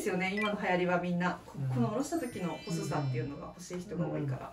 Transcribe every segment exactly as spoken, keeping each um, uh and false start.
ですよね、今の流行りは。みんなこの下ろした時の細さっていうのが欲しい人が多いから。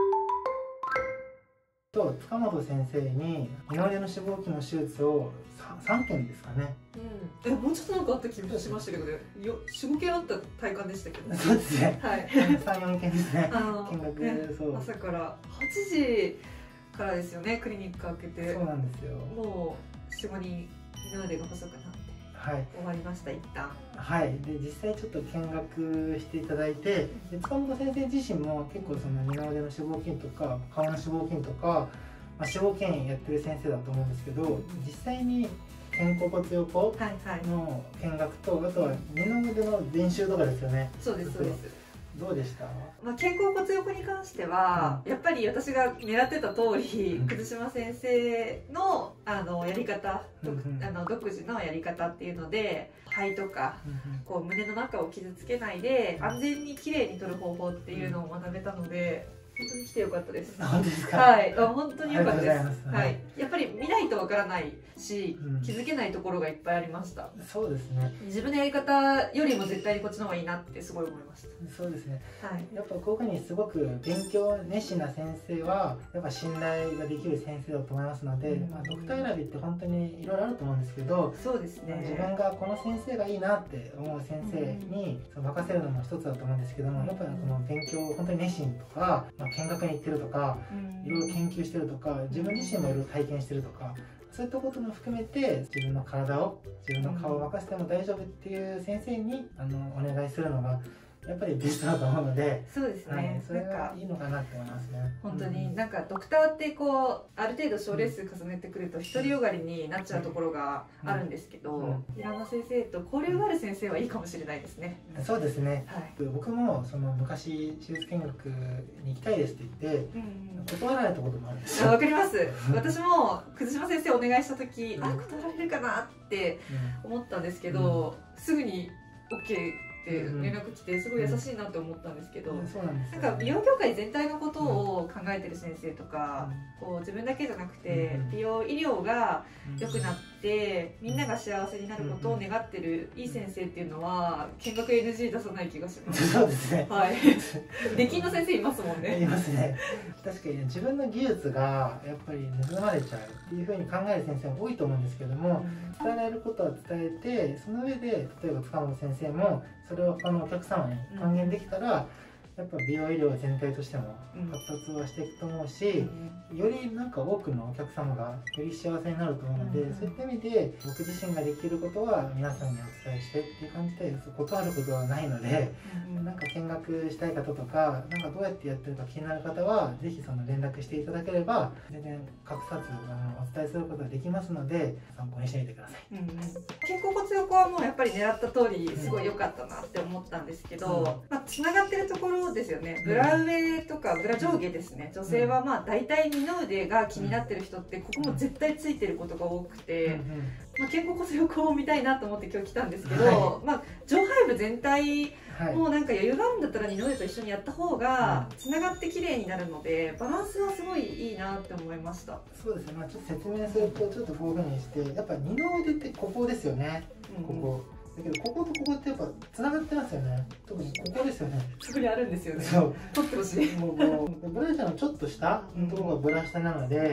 と塚本先生に二の腕の脂肪筋の手術をさんけんですかね。 うん、えもうちょっとなんかあった気もしましたけどね、よよん、ごけんあった体感でしたけど。 そうですね、 はい、 さん、よんけんですね。 あ見学、 ね、 そう朝からはちじからですよね、クリニック開けて。 そうなんですよ。 もうよん、ごに二の腕が細くなって、 はい、 終わりました一旦。 はい、で実際ちょっと見学していただいて、で塚本先生自身も結構その二の腕の脂肪筋とか顔の脂肪筋とか、まあ、脂肪筋やってる先生だと思うんですけど、実際に肩甲骨横の見学と、あとは二の腕の練習とかですよね。 そうですそうです。 どうでした？ まあ、肩甲骨横に関しては、うん、やっぱり私が狙ってた通り、うん、葛島先生のあのやり方、うん、あの独自のやり方っていうので、肺とか、うん、こう胸の中を傷つけないで安全にきれいに取る方法っていうのを学べたので、本当に来てよかったです。 本当ですか？ はい、本当によかったです。 はい、やっぱり見ないとわからないし、うん、気づけないところがいっぱいありました。 そうですね。 自分のやり方よりも絶対にこっちの方がいいなってすごい思いました。 そうですね。 はい。 やっぱこういうふうにすごく勉強熱心な先生はやっぱ信頼ができる先生だと思いますので、うん、まあドクター選びって本当にいろいろあると思うんですけど、 そうですね。 自分がこの先生がいいなって思う先生に任せるのも一つだと思うんですけども、やっぱりこの勉強本当に熱心とか、まあ、見学に行ってるとか、いろいろ研究してるとか、自分自身もいろいろ体験してるとか、そういったことも含めて自分の体を自分の顔を任せても大丈夫っていう先生にあのお願いするのがやっぱりベストだと思うので、 そうですね、はい、 それがいいのかなって思いますね。 本当になんかドクターってこうある程度賞レース重ねてくると独りよがりになっちゃうところがあるんですけど、平野先生と交流がある先生はいいかもしれないですね。 そうですね、 はい、 僕もその昔手術見学に行きたいですって言って、うん、断られたこともあるんですよ。 わかります。私も葛島先生お願いした時、うん、あ断られるかなって思ったんですけど、うん、すぐに オーケー連絡来てすごい優しいなって思ったんですけど、なんか美容業界全体のことを考えてる先生とか、こう自分だけじゃなくて美容医療が良くなってみんなが幸せになることを願ってるいい先生っていうのは見学 エヌジー 出さない気がします。 そうですね。 はい。出禁の先生いますもんね。 いますね。確かにね、自分の技術がやっぱり盗まれちゃうっていうふうに考える先生も多いと思うんですけども、伝えられることは伝えて、その上で例えば塚本先生もそれを他のお客様に還元できたら、やっぱ美容医療全体としても発達はしていくと思うし、うん、よりなんか多くのお客様がより幸せになると思うので、うん、そういった意味で僕自身ができることは皆さんにお伝えしてっていう感じで断ることはないので、うん、なんか見学したい方とかなんかどうやってやってるか気になる方は是非その連絡していただければ全然隠さずあのお伝えすることができますので参考にしてみてください。うん、 肩甲骨横はもうやっぱり狙った通りすごい良かったなって思ったんですけど、まあ、つながってるところですよね。ブラ上とかブラ上下ですね。女性はまあ大体二の腕が気になってる人ってここも絶対ついてることが多くて、まあ、肩甲骨横を見たいなと思って今日来たんですけど、はい、まあ上背部全体もうなんか余裕があるんだったら二の腕と一緒にやった方がつながって綺麗になるのでバランスはすごいいいなって思いました。 そうですね、まあ、ちょっと説明するとちょっとこういうふうにしてやっぱ二の腕ってここですよね、うん、ここだけどこことここってやっぱつながってますよね。特にここですよね。 そこにあるんですよね。 そう取ってほしい。 もうこうブラジャーのちょっと下のところがブラ下なので、うん、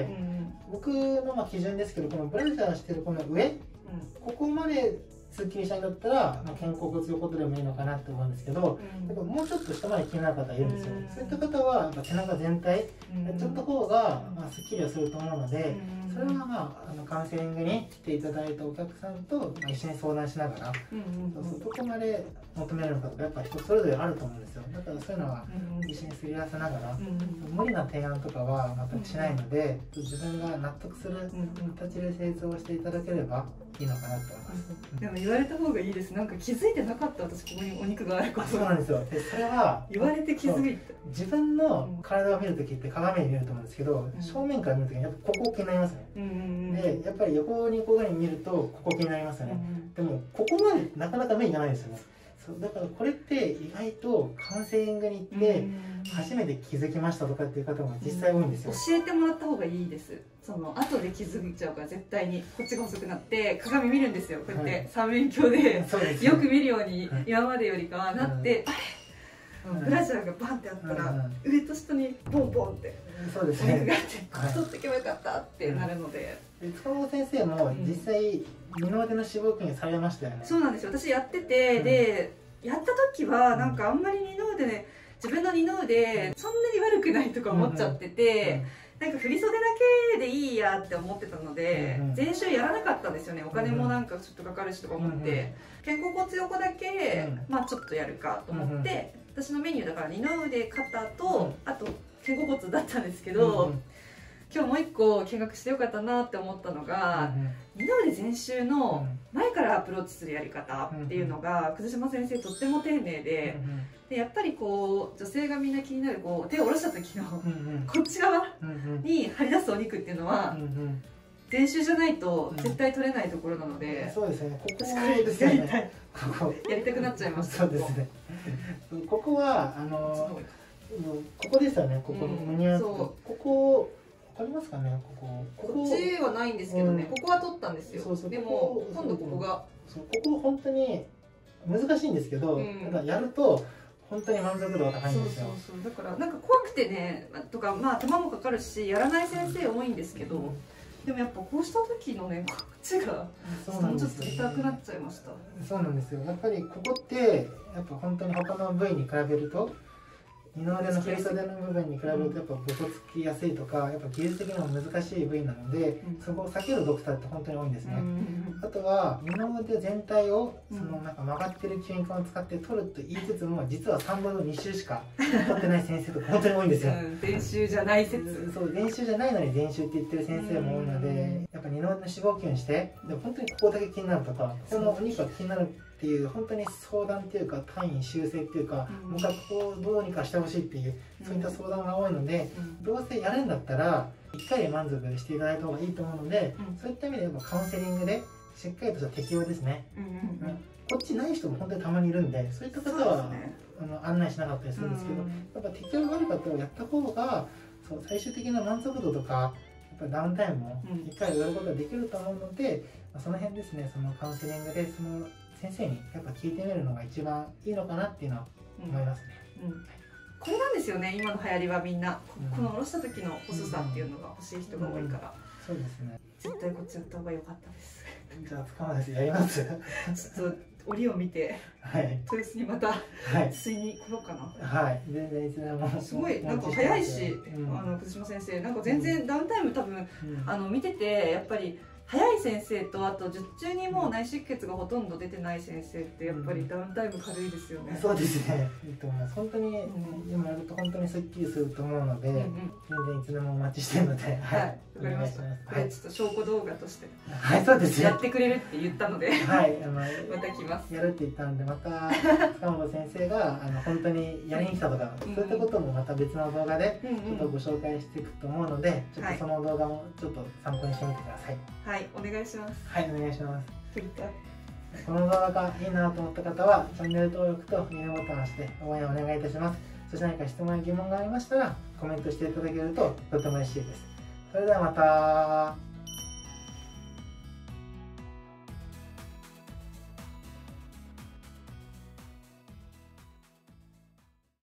僕のまあ基準ですけどこのブラジャーしてるこの上、うん、ここまですっきりしたいんだったら、まあ、肩甲骨横でもいいのかなって思うんですけど、うん、やっぱもうちょっと下まで気になる方いるんですよ。うん、そういった方はやっぱ背中全体やっちゃった方が、まあ、すっきりはすると思うので、うん、それはまああのカウンセリングに来ていただいたお客さんと、まあ、一緒に相談しながら、どこまで求められるのかとかやっぱ人それぞれあると思うんですよ。だからそういうのは一緒にすり合わせながら、うん、無理な提案とかは全くしないので、うん、自分が納得する形で製造していただければいいのかなと思います。 うん、でも言われた方がいいです。なんか気づいてなかった。私ここにお肉があること。 そうなんですよ。でそれは言われて気づいた。 自分の体を見るときって鏡で見ると思うんですけど、うん、正面から見るときにやっぱここ気になりますね。うん、でやっぱり横にこういうふうに見るとここ気になりますよね。うん、でもここまでなかなか目いかないですよね。 そうだからこれって意外とカウンセリングに行って初めて気づきましたとかっていう方も実際多いんですよ。 教えてもらった方がいいです。その後で気づいちゃうから絶対にこっちが細くなって鏡見るんですよ。こうやって三面鏡でよく見るように今までよりかはなって、あれブラジャーがバンってあったら上と下にボンボンってそうですお肉があっね。 て太っていけばよかったってなるので。 で塚本先生も実際二の腕の脂肪筋されましたよね。 そうなんですよ。私やってて、でやった時はなんかあんまり二の腕で自分の二の腕そんなに悪くないとか思っちゃってて、なんか振り袖だけでいいやって思ってたので、うんうん、全周やらなかったんですよね。お金もなんかちょっとかかるしとか思って、うんうん、肩甲骨横だけ、うん、まあちょっとやるかと思って、うんうん、私のメニューだから二の腕肩と、うん、あと肩甲骨だったんですけど、うんうん、今日もう一個見学してよかったなって思ったのが、うんうん、二の腕全周の前からアプローチするやり方っていうのが、うんうん、島先生とっても丁寧で。うんうん、でやっぱりこう女性がみんな気になるこう手を下ろした時のこっち側に張り出すお肉っていうのは全周じゃないと絶対取れないところなので、 そうですね、ここですよね、やりたくなっちゃいました。 そうですね、ここはあのここですよね、ここ胸にあって、ここわかりますかね、こここっちはないんですけどね、ここは取ったんですよ。でも今度ここがここ本当に難しいんですけど、ただやると本当に満足度が高いんですよ。 そうそうそう、だからなんか怖くてねとか、まあ手間もかかるしやらない先生多いんですけど、うん、でもやっぱこうした時のねこっちがちょっと痛くなっちゃいました。 そうなんですよ。やっぱりここってやっぱ本当に他の部位に比べると二の腕の振り袖の部分に比べるとやっぱボコつきやすいとか、やっぱ技術的にも難しい部位なので、うん、そこを避けるドクターって本当に多いんですね。うん、あとは二の腕全体をそのなんか曲がってる吸引管を使って取ると言いつつも、実はさんぶんのに周しか取ってない先生とか本当に多いんですよ。うん、 全周じゃない説。 そう、全周じゃないのに全周って言ってる先生も多いので、やっぱ二の腕の脂肪筋にしてでも本当にここだけ気になるとか、このお肉が気になるっていう本当に相談っていうか単位修正っていうか、うん、僕はここをどうにかしてほしいっていう、そういった相談が多いので、うん、どうせやるんだったらいっかいで満足していただいた方がいいと思うので、うん、そういった意味でやっぱカウンセリングでしっかりとした適用ですね。こっちない人も本当にたまにいるんで、そういった方は、ね、あの案内しなかったりするんですけど、うん、やっぱ適用がある方をやった方がそう最終的な満足度とかやっぱダウンタイムもいっかいやることができると思うので、うん、その辺ですね、そのカウンセリングでその先生にやっぱ聞いてみるのが一番いいのかなっていうのは思いますね。うんうん、 これなんですよね、今の流行りはみんな、うん、この下ろした時の細さっていうのが欲しい人が多いから、 そうですね、 絶対こっちやった方が良かったです。 じゃあ塚本先生やります。 ちょっと折を見て、はい、豊洲にまた、はい、吸いに来ようかな。 はい、全然いつでも。 すごいなんか早いし、うん、あの久島先生なんか全然ダウンタイム多分、うん、あの見ててやっぱり。早い先生とあと術中にもう内出血がほとんど出てない先生ってやっぱりダウンタイム軽いですよね。 うん、そうですね。いいと思います。本当に、うん、今やると本当にすっきりすると思うので、うんうん、全然いつでもお待ちしてるので、はい、 はい、わかりました。これちょっと証拠動画として、 はい、そうですね。 やってくれるって言ったので、はい、あのまた来ます。 やるって言ったので、また塚本先生があの本当にやりに来たとか、うん、そういったこともまた別の動画でちょっとご紹介していくと思うので、ちょっとその動画もちょっと参考にしてみてください。 はい、お願いします。 はい、お願いします。この動画がいいなと思った方はチャンネル登録といいねボタンを押して応援お願いいたします。そして何か質問や疑問がありましたらコメントしていただけるととても嬉しいです。それではまた。